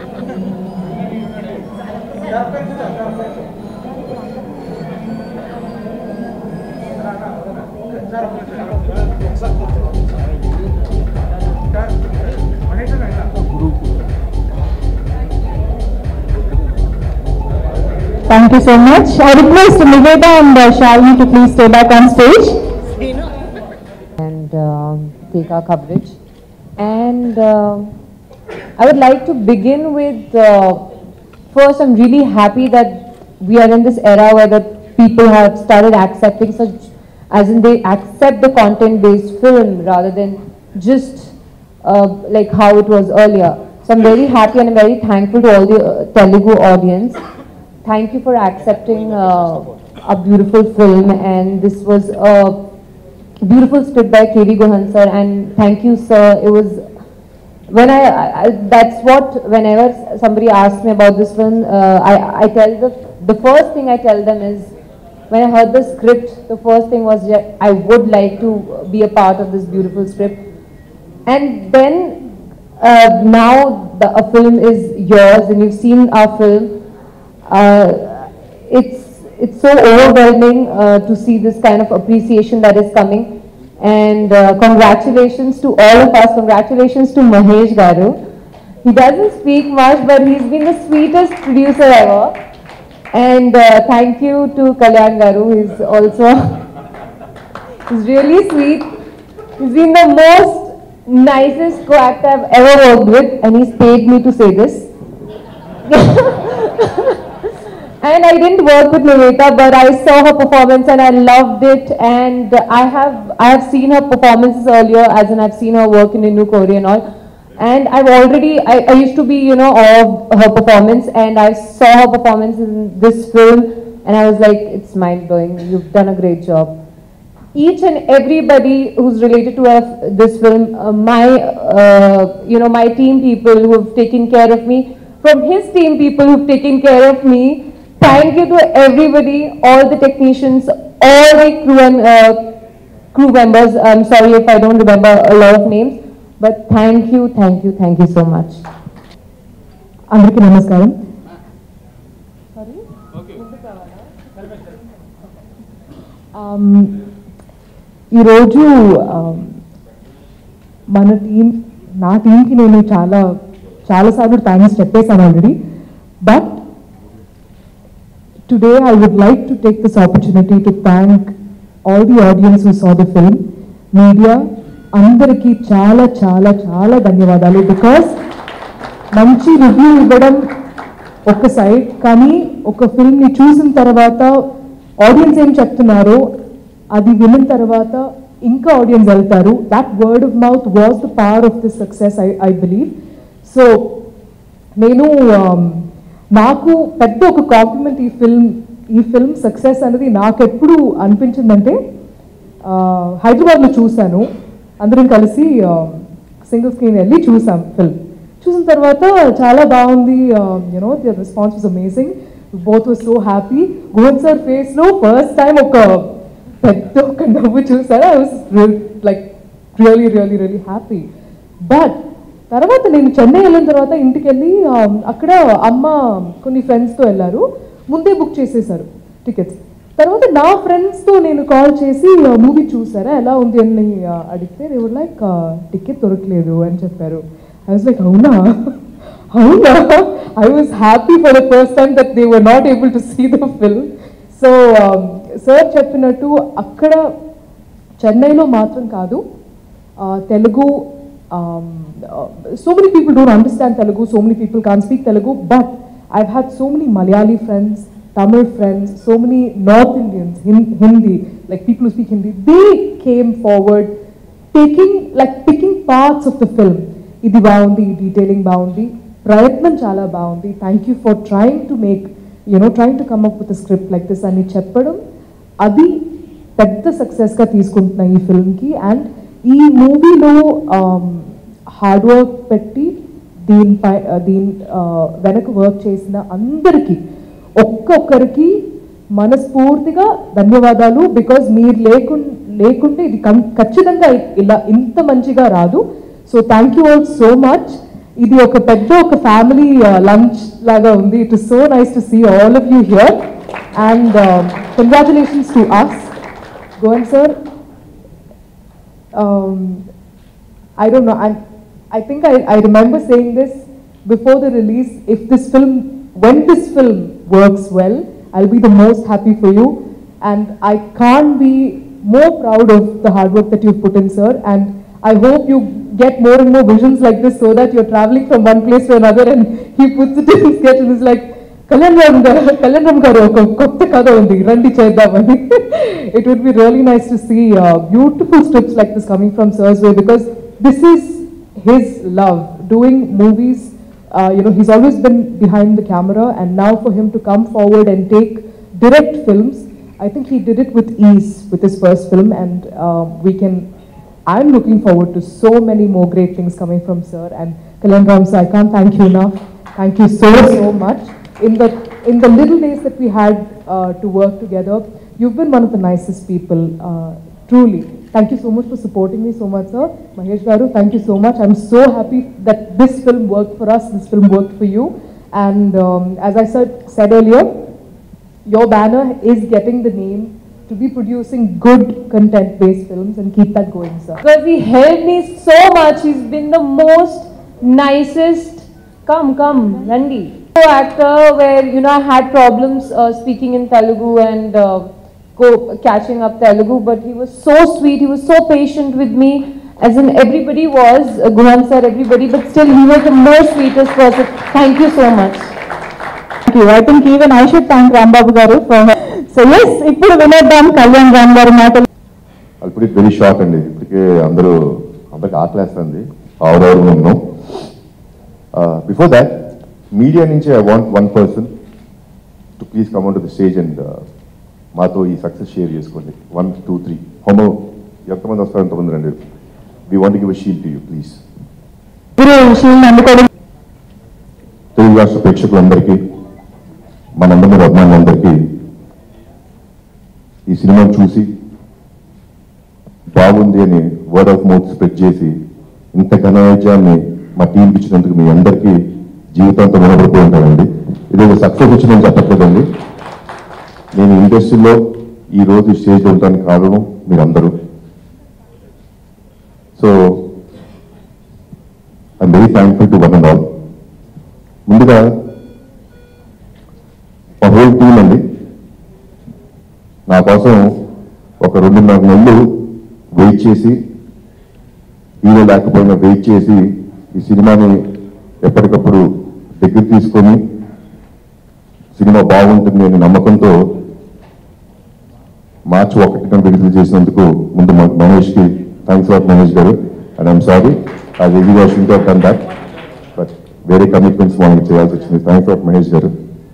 Thank you so much. I request Niveda and uh, Shalini to please stay back on stage and uh, take our coverage. And uh, I would like to begin with, uh, first I'm really happy that we are in this era where the people have started accepting such, as in they accept the content-based film rather than just uh, like how it was earlier. So I'm very happy and I'm very thankful to all the uh, Telugu audience. Thank you for accepting uh, a beautiful film, and this was a beautiful script by K V Gohan sir, and thank you sir. It was, when I, I that's what, whenever somebody asks me about this film, uh, I, I tell the, the first thing I tell them is, when I heard the script, the first thing was that I would like to be a part of this beautiful script. And then uh, now the a film is yours and you've seen our film. Uh, it's it's so overwhelming uh, to see this kind of appreciation that is coming, and uh, congratulations to all of us. Congratulations to Mahesh Garu. He doesn't speak much, but he's been the sweetest producer ever. And uh, thank you to Kalyan Garu. He's also he's really sweet. He's been the most nicest co-actor I've ever worked with, and he's paid me to say this. And I didn't work with Nivetha, but I saw her performance and I loved it. And I have I have seen her performances earlier, as in I've seen her work in Innu Kori and all. And I've already, I, I used to be, you know, awe of her performance, and I saw her performance in this film, and I was like, it's mind-blowing. You've done a great job. Each and everybody who's related to uh, this film, uh, my, uh, you know, my team people who have taken care of me, from his team people who've taken care of me. Thank you to everybody, all the technicians, all the crew and uh, crew members. I'm sorry if I don't remember a lot of names, but thank you, thank you, thank you so much. అందరికీ నమస్కారం. ఈరోజు మన team నా టీంకి నేను చాలా చాలాసార్లు thanks చెప్పేశాను already. But today I would like to take this opportunity to thank all the audience who saw the film, media అందరికీ చాలా చాలా చాలా ధన్యవాదాలు. బికాస్ మంచి రివ్యూ ఇవ్వడం ఒక సైడ్, కానీ ఒక ఫిల్మ్ని చూసిన తర్వాత ఆడియన్స్ ఏం చెప్తున్నారో అది విన్న తర్వాత ఇంకా ఆడియన్స్ వెళ్తారు. That word of mouth was the power of this success, I I believe. So నేను నాకు పెద్ద ఒక కాంప్లిమెంట్ ఈ ఫిల్మ్ ఈ ఫిల్మ్ సక్సెస్ అనేది నాకు ఎప్పుడు అనిపించిందంటే, హైదరాబాద్లో చూశాను, అందరం కలిసి సింగిల్ స్క్రీన్ వెళ్ళి చూసాం ఫిల్మ్. చూసిన తర్వాత చాలా బాగుంది, you know the response was amazing. Both was so happy. Guhan sir ఫేస్లో ఫస్ట్ టైం ఒక పెద్ద ఒక నవ్వు చూసాను. I was like really really really happy. But తర్వాత నేను చెన్నై వెళ్ళిన తర్వాత ఇంటికి వెళ్ళి అక్కడ అమ్మ కొన్ని ఫ్రెండ్స్తో వెళ్ళారు, ముందే బుక్ చేసేసారు టికెట్స్. తర్వాత నా ఫ్రెండ్స్తో నేను కాల్ చేసి మూవీ చూసారా ఎలా ఉంది అని అడిగితే దే వుడ్ లైక్ టికెట్ దొరకలేదు అని చెప్పారు. ఐ వాజ్ లైక్ అవునా అవునా I was happy for the first time that they were not able to see the film. So sir చెప్పినట్టు అక్కడ చెన్నైలో మాత్రం కాదు, Telugu, so many people don't understand Telugu, so many people can't speak Telugu, but I've had so many Malayali friends, Tamil friends, so many North Indians, Hindi, like people who speak Hindi, they came forward taking, like picking parts of the film. Idi baagundi, detailing baagundi, prayatnam chala baagundi, thank you for trying to make, you know, trying to come up with a script like this ani cheppadam, adi pedda success ga teeskuntunna ee film ki. And ఈ మూవీలో hard work పెట్టి దీనిపై దీని వెనక work చేసిన అందరికీ ఒక్కొక్కరికి మనస్ఫూర్తిగా ధన్యవాదాలు. బికాజ్ మీరు లేకు లేకుంటే ఇది ఖచ్చితంగా ఇలా ఇంత మంచిగా రాదు. So thank you all so much. ఇది ఒక పెద్ద ఒక ఫ్యామిలీ లంచ్ లాగా ఉంది. It is so nice to see all of you here and congratulations to us. గోవన్ sir, Um, I don't know, I, I think I, I remember saying this before the release, if this film, when this film works well, I'll be the most happy for you, and I can't be more proud of the hard work that you've put in, sir, and I hope you get more and more visions like this so that you're traveling from one place to another and he puts it in his sketch and is like, Kalyanram garu, Kalyanram garu, oka kotta kada undi, randi cheddamani. It would be really nice to see uh, beautiful scripts like this coming from Sir's way, because this is his love, doing movies. Uh, you know, he's always been behind the camera, and now for him to come forward and take direct films, I think he did it with ease with his first film, and uh, we can, I'm looking forward to so many more great things coming from Sir. And Kalyanram sir, I can't thank you enough. Thank you so, so much. In the in the little days that we had uh, to work together, you've been one of the nicest people, uh, truly. Thank you so much for supporting me so much, sir. Mahesh Garu, thank you so much. I'm so happy that this film worked for us, this film worked for you. And um, as I said, said earlier, your banner is getting the name to be producing good content-based films, and keep that going, sir. Because he helped me so much. He's been the most nicest. Come, come, Randy. Actor where, you know, I had problems uh, speaking in Telugu and uh, go catching up Telugu, but he was so sweet, he was so patient with me, as in everybody was, uh, Guhan sir, everybody, but still he was the most sweetest person. Thank you so much. I think even I should thank Rambabu garu for her. So yes, ఇప్పుడు వినేద్దాం కళ్యాణ్ రామ్ గారి మాటలు. I'll put it very short అండి. ఇప్పటికే అందరూ అందరికి ఆకలేస్తుంది ఆవరవరు ఉన్నాం. Before that, మీడియా నుంచి I want one person to please come onto the stage and uh, మాతో ఈ సక్సెస్ షేర్ చేసుకోండి. వన్ టూ త్రీ హోమో ఎంతమంది వస్తారు ఎంతమంది రండి. We want to give a shield to you, please. Telugu రాష్ట్ర ప్రేక్షకులందరికీ మనందరి అభిమానులందరికీ ఈ సినిమాను చూసి బాగుంది అని వర్డ్ ఆఫ్ మౌత్ స్ప్రెడ్ చేసి ఇంత ఘనవిజయాన్ని మా టీం ఇచ్చినందుకు మీ అందరికీ జీవితాంతం రుణపడిపోయి ఉంటానండి. ఇది ఒక సక్సెస్ వచ్చి నేను చెప్పట్లేదండి. నేను ఇండస్ట్రీలో ఈ రోజు స్టేజ్లో ఉండడానికి కారణం మీరందరూ. So I'm very thankful to one and all. ముందుగా మా హోల్ టీం అండి నా కోసం ఒక రెండున్నర నెలలు వెయిట్ చేసి హీరో లేకపోయినా వెయిట్ చేసి ఈ సినిమాని ఎప్పటికప్పుడు దగ్గర తీసుకొని సినిమా బాగుంటుంది అనే నమ్మకంతో మార్చి ఒకటిన విడుదల చేసినందుకు ముందు మహేష్కి thanks lot Mahesh garu. And I'm sorry ఆ review washing done that but వేరే కమిట్మెంట్స్ మనకి చేయాల్సి వచ్చింది. Thanks lot Mahesh garu.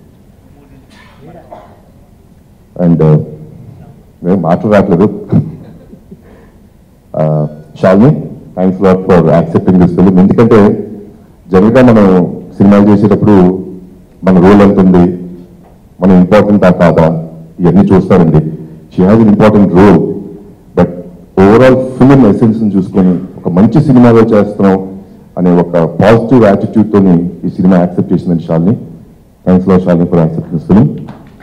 And మేము మాటలు రావట్లేదు. Shalini thanks lot for accepting this film. ఎందుకంటే జనరల్గా మనం సినిమాలు చేసేటప్పుడు మన రోల్ ఎంత ఉంది, మన ఇంపార్టెంటా కాదా ఇవన్నీ చూస్తారండి. She has an important role but overall film ఎసెన్స్ని చూసుకొని ఒక మంచి సినిమాలో చేస్తున్నాం అనే ఒక పాజిటివ్ యాటిట్యూడ్తో ఈ సినిమా యాక్సెప్ట్ చేసిందండి Shalini. Thanks lot Shalini for accepting this film.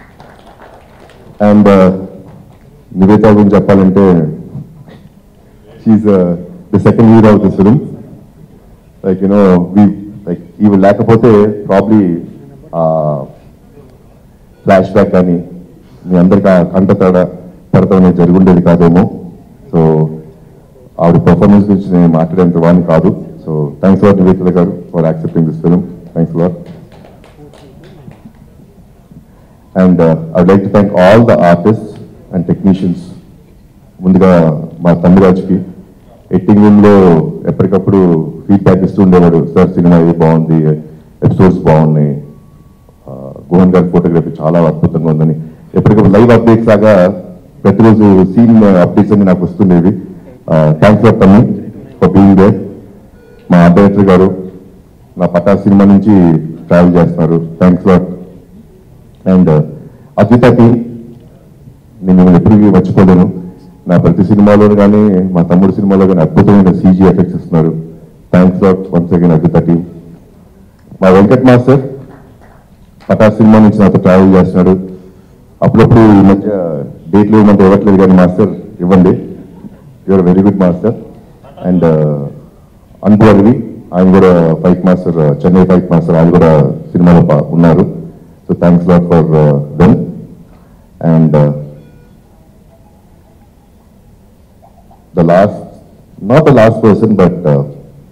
And Nivetha గురించి చెప్పాలంటే she's the second hero of this film. Like you know we like ఇవి లేకపోతే ప్రాబ్లీ ఫ్లాష్ బ్యాక్ కానీ మీ అందరికీ కంట తేడ పడతాం అనేది జరిగి ఉండేది కాదేమో. సో ఆవిడ పర్ఫార్మెన్స్ గురించి నేను మాట్లాడేంత వాడిని కాదు. So thanks lot Nivetha garu for accepting this film. Thanks lot. And uh, I would like to thank all the artists and technicians. ముందుగా మా తమ్మిరాజ్కి ఎడిటింగ్ రూమ్లో ఎప్పటికప్పుడు ఫీడ్బ్యాక్ ఇస్తూ ఉండేవాడు. సార్ సినిమా ఇది బాగుంది, ఎపిసోడ్స్ బాగున్నాయి, గోహన్ గారి ఫోటోగ్రఫీ చాలా అద్భుతంగా ఉందని ఎప్పటికప్పుడు లైవ్ అప్డేట్స్ లాగా ప్రతిరోజు సీన్ అప్డేట్స్ అన్ని నాకు వస్తుండేవి. థ్యాంక్స్ ఫర్ తమ్మి ఫర్ బీయింగ్ దేర్. మా ఆర్ట్ డైరెక్టర్ గారు నా పటా సినిమా నుంచి ట్రావెల్ చేస్తున్నారు. Thanks lot. And Advitha team నేను మిమ్మల్ని ఎప్పటికీ మర్చిపోలేను. నా ప్రతి సినిమాలో కానీ మా తమ్ముడు సినిమాలో కానీ అద్భుతమైన సీజీ ఎఫెక్ట్స్ ఇస్తున్నారు. Thanks lot once again Advitha team. మా వెంకట్ మాస్టర్ పటా సినిమా నుంచి నాతో ట్రావెల్ చేస్తున్నాడు. అప్పుడప్పుడు ఈ మధ్య డేట్లు ఇవ్వమంటే ఇవ్వట్లేదు కానీ మాస్టర్ ఇవ్వండి. You're very good master. And Anbu Aravi ఆయన కూడా fight master, Chennai fight master, ఆయన కూడా సినిమాలో ఉన్నారు. So thanks a lot for uh, them. And uh, the last, not the last person, but uh,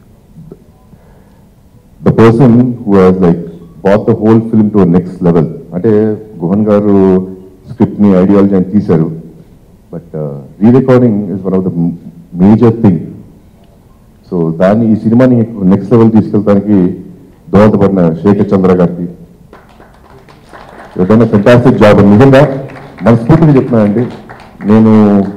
the person who has like brought the whole film to a next level. Ante Gohan garu script ni ideology and teasaru, but uh, re-recording is one of the major thing. So dani ee cinema ni next level తీసుకెళ్ళడానికి దోహదపడిన శేఖర్ చంద్ర గారికి ఏదైనా fantastic job. నిజంగా మనస్ఫూర్తిగా చెప్తున్నానండి. నేను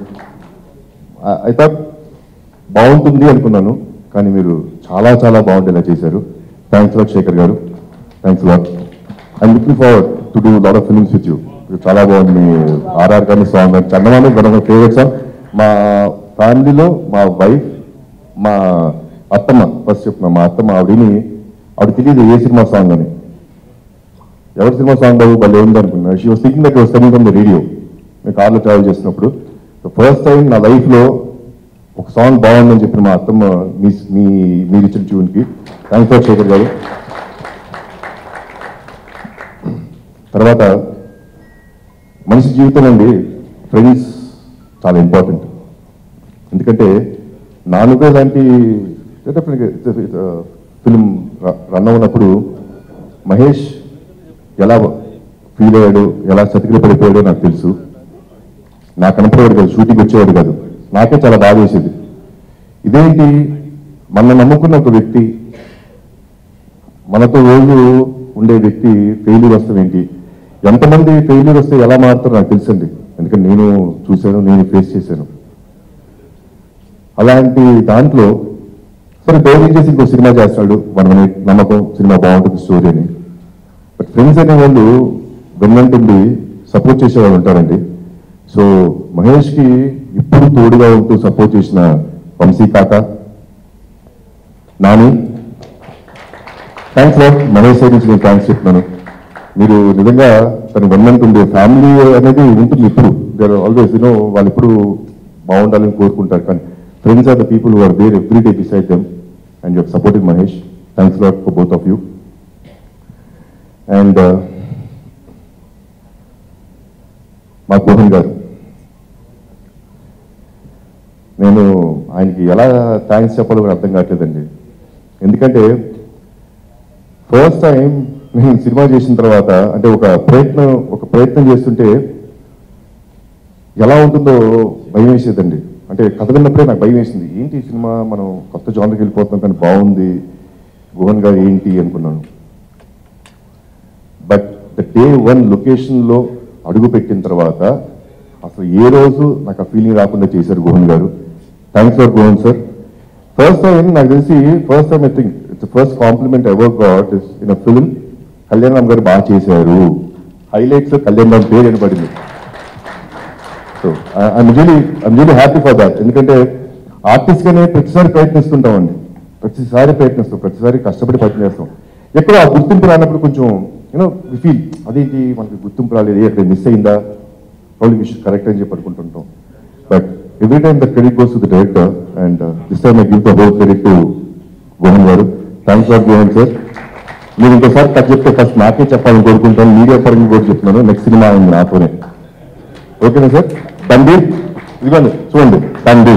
I thought బాగుంటుంది అనుకున్నాను కానీ మీరు చాలా చాలా బాగుండేలా చేశారు. Thanks lot Shekar garu. Thanks lot. I'm looking forward to do lot of films with you. చాలా బాగుంది మీ ఆర్ఆర్ కానీ సాంగ్ కానీ. Chandamama one of my favourite song. మా ఫ్యామిలీలో మా వైఫ్, మా అత్తమ్మ, ఫస్ట్ చెప్తున్నా మా అత్తమ్మ ఆవిడని ఆవిడ తెలియదు ఏ సినిమా సాంగ్ అని. ఎవరి సినిమా సాంగ్ బాబు భలే ఉంది అనుకున్నా. She was thinking that was coming from the radio. మేము కార్లో ట్రావెల్ చేసినప్పుడు ఫస్ట్ టైం నా లైఫ్లో ఒక సాంగ్ బాగుందని చెప్పిన మా అత్తమ్మ మీ మీ మీరు ఇచ్చిన ట్యూన్కి. థ్యాంక్స్ ఫర్ శేఖర్ గారు. తర్వాత మనిషి జీవితం అండి ఫ్రెండ్స్ చాలా ఇంపార్టెంట్. ఎందుకంటే నాలుగు లాంటి ఫిలిం రన్ అవునప్పుడు మహేష్ ఎలా ఫీల్ అయ్యాడు, ఎలా చతికిల పడిపోయాడో నాకు తెలుసు. నాకు కనపడేవాడు కాదు, షూటింగ్ వచ్చేవాడు కాదు. నాకే చాలా బాధ వేసేది. ఇదేంటి, మన నమ్ముకున్న ఒక వ్యక్తి, మనతో రోజు ఉండే వ్యక్తి ఫెయిల్యూర్ వస్తాం ఏంటి? ఎంతమంది ఫెయిల్యూర్ వస్తే ఎలా మారుతారో నాకు తెలుసండి, ఎందుకంటే నేను చూశాను, నేను ఫేస్ చేశాను. అలాంటి దాంట్లో సరే ధోని చేసి ఇంకో సినిమా చేస్తాడు, మన నమ్మకం సినిమా బాగుంటుంది స్టోరీ అని. బట్ ఫ్రెండ్స్ అనే వాళ్ళు వెన్నంటుండి సపోర్ట్ చేసేవాళ్ళు ఉంటారండి. సో మహేష్కి ఇప్పుడు తోడుగా ఉంటూ సపోర్ట్ చేసిన Vamsi Kaka, Nani, thanks lot. Mahesh side నుంచి నేను థ్యాంక్స్ చెప్తున్నాను. మీరు నిజంగా తను వెన్నంటుండే ఫ్యామిలీ అనేది ఉంటుంది ఇప్పుడు, దేర్ ఆల్వేస్ యూనో వాళ్ళు ఇప్పుడు బాగుండాలని కోరుకుంటారు, కానీ friends are the people who are there every day beside them, and you have supported Mahesh. Thanks a lot for both of you. And uh, మా కోహన్ గారు, నేను ఆయనకి ఎలా థ్యాంక్స్ చెప్పాలో అర్థం కావట్లేదండి. ఎందుకంటే ఫస్ట్ టైం నేను సినిమా చేసిన తర్వాత, అంటే ఒక ప్రయత్నం ఒక ప్రయత్నం చేస్తుంటే ఎలా ఉంటుందో భయం వేసేదండి. అంటే కథ విన్నప్పుడే నాకు భయం వేసింది, ఏంటి ఈ సినిమా మనం కొత్త జానర్కి వెళ్ళిపోతున్నాం కానీ బాగుంది, గోహన్ గారు ఏంటి అనుకున్నాను. బట్ ద డే వన్ లొకేషన్లో అడుగు పెట్టిన తర్వాత అసలు ఏ రోజు నాకు ఆ ఫీలింగ్ రాకుండా చేశారు Guhan garu. Thanks for Guhan sir. First time నాకు తెలిసి first time I think it's first compliment ever got is in a film, Kalyan Ram garu బాగా చేశారు. హైలైట్స్ కళ్యాణ్ రామ్ పేరు వినపడింది. So I'm really I'm really happy for that. ఎందుకంటే ఆర్టిస్ట్గానే ప్రతిసారి ప్రయత్నిస్తుంటామండి, ప్రతిసారి ప్రయత్నిస్తాం, ప్రతిసారి కష్టపడి ప్రయత్నం చేస్తాం. ఎక్కడో ఆ గుర్తింపు రానప్పుడు కొంచెం యూనో వి ఫీల్ అదేంటి మనకి గుర్తింపు రాలేదు, అక్కడ మిస్ అయిందా, ప్రాబ్లమ్ విషయం కరెక్ట్ అని చెప్పి అనుకుంటుంటాం. But every time the credit goes to the director, and this time I give the whole credit to Guhan garu. Thanks for Guhan sir. మీరు ఇంకోసారి కట్ చెప్తే ఫస్ట్ నాకే చెప్పాలని కోరుకుంటాను, మీడియా పరంగా కూడా చెప్తున్నాను. నెక్స్ట్ సినిమా అయింది నాతోనే, ఓకేనా సార్? తండ్రి ఇదిగోండి చూడండి, తండ్రి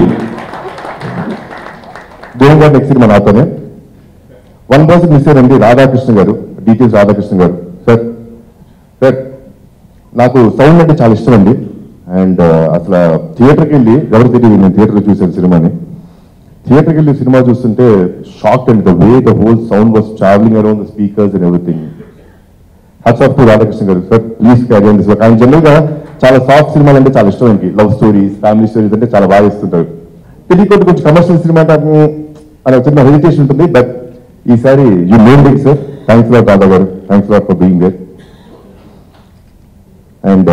గోహన్ గారు నెక్స్ట్ సినిమా నాతోనే. వన్ పర్సన్ మిస్ అయ్యారండి, రాధాకృష్ణ గారు, details Radhakrishna garu. Sir sir నాకు సౌండ్ అంటే చాలా ఇష్టం అండి. అండ్ అసలు థియేటర్కి వెళ్ళి, ఎవరు తెలియదు, నేను థియేటర్లో చూశాను సినిమాని. థియేటర్కి వెళ్ళి సినిమా చూస్తుంటే shock and the way the whole sound was travelling around the speakers and everything. Hats off to Radhakrishna garu. Sir please carry on this work. ఆయన జనరల్గా చాలా సాఫ్ట్ సినిమాలు అంటే చాలా ఇష్టం అండి, లవ్ స్టోరీస్, ఫ్యామిలీ స్టోరీస్ అంటే చాలా బాగా ఇస్తుంటారు. తెలియకుండా కొంచెం కమర్షియల్ సినిమా అనే చిన్న హెజిటేషన్ ఉంటుంది. బట్ ఈసారి you named it sir. Thanks lot Radha garu, thanks lot for being there. And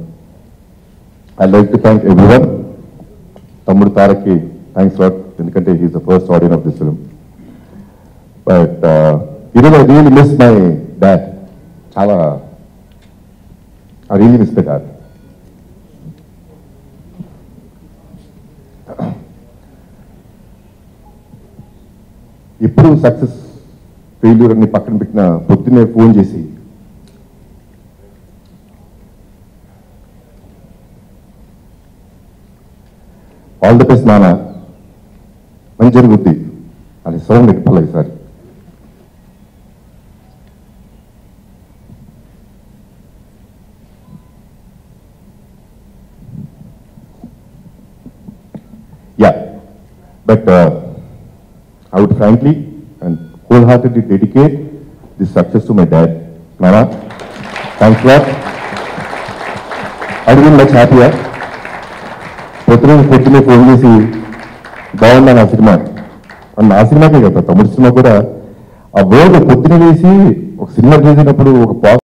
I like to thank everyone. తమ్ముడు తారక్కి థ్యాంక్స్ లాట్, ఎందుకంటే he's the first audience of this film. But ఈరోజు I really miss my dad. చాలా I really miss my dad. ఎప్పుడు success failure అన్ని పక్కన పెట్టిన పొద్దున్నే ఫోన్ చేసి ఆల్ ది బెస్ట్ నాన్న, మంచి జరుగుద్ది అని సౌండ్ ఎట్టుకోవాలి ఈసారి. Yeah but I would frankly and wholeheartedly dedicate this success to my dad. Nana, thanks a lot. I'd been much happier. పొద్దున పొద్దునే ఫోన్ చేసి బాగున్నా నా సినిమా, నా సినిమాకే కదా తమ్ముడు సినిమా కూడా, ఆ వర్డ్ పొద్దున వేసి ఒక సినిమా చేసినప్పుడు ఒక